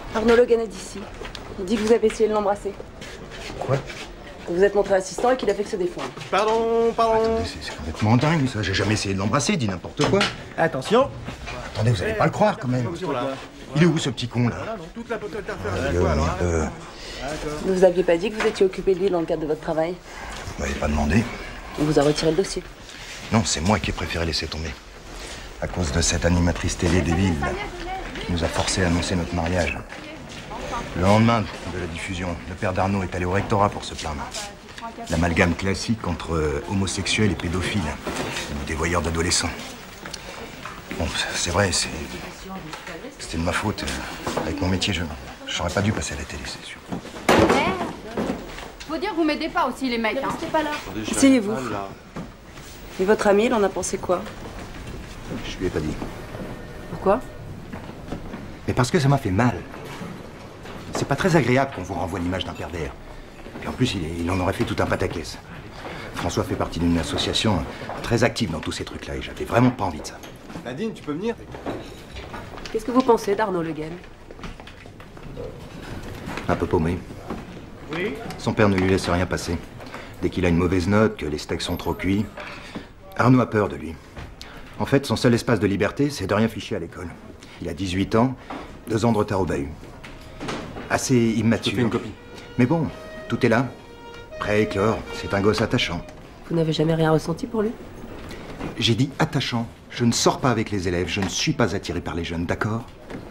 Arnaud Le Guen est d'ici. Il dit que vous avez essayé de l'embrasser. Quoi? Que vous êtes montré assistant et qu'il a fait que se défendre. Pardon. Attendez, c'est complètement dingue ça. J'ai jamais essayé de l'embrasser, dit n'importe quoi. Attention. Attendez, vous allez pas le croire quand même. Il est où ce petit con là? Toute la poteau de Ne vous aviez pas dit que vous étiez occupé de lui dans le cadre de votre travail? Vous m'avez pas demandé. On vous a retiré le dossier. Non, c'est moi qui ai préféré laisser tomber. À cause de cette animatrice télé des villes là, qui nous a forcé à annoncer notre mariage. Le lendemain de la diffusion, le père d'Arnaud est allé au rectorat pour se plaindre. L'amalgame classique entre homosexuels et pédophiles, ou des voyeurs d'adolescents. Bon, c'est vrai, c'était de ma faute. Avec mon métier, j'aurais pas dû passer à la télé, c'est sûr. Faut dire que vous m'aidez pas aussi, les mecs. Hein. Restez pas là. Asseyez-vous. Et votre ami, il en a pensé quoi? Je lui ai pas dit. Pourquoi? Mais parce que ça m'a fait mal. C'est pas très agréable qu'on vous renvoie l'image d'un pervers. Puis en plus, il en aurait fait tout un pataquès. François fait partie d'une association très active dans tous ces trucs-là et j'avais vraiment pas envie de ça. Nadine, tu peux venir? Qu'est-ce que vous pensez d'Arnaud Le Guen? Un peu paumé. Oui. Son père ne lui laisse rien passer. Dès qu'il a une mauvaise note, que les steaks sont trop cuits, Arnaud a peur de lui. En fait, son seul espace de liberté, c'est de rien ficher à l'école. Il a 18 ans, 2 ans de retard au bahut. Assez immature. Je te fais une copie. Mais bon, tout est là. Prêt à éclore. C'est un gosse attachant. Vous n'avez jamais rien ressenti pour lui? J'ai dit attachant. Je ne sors pas avec les élèves. Je ne suis pas attiré par les jeunes, d'accord?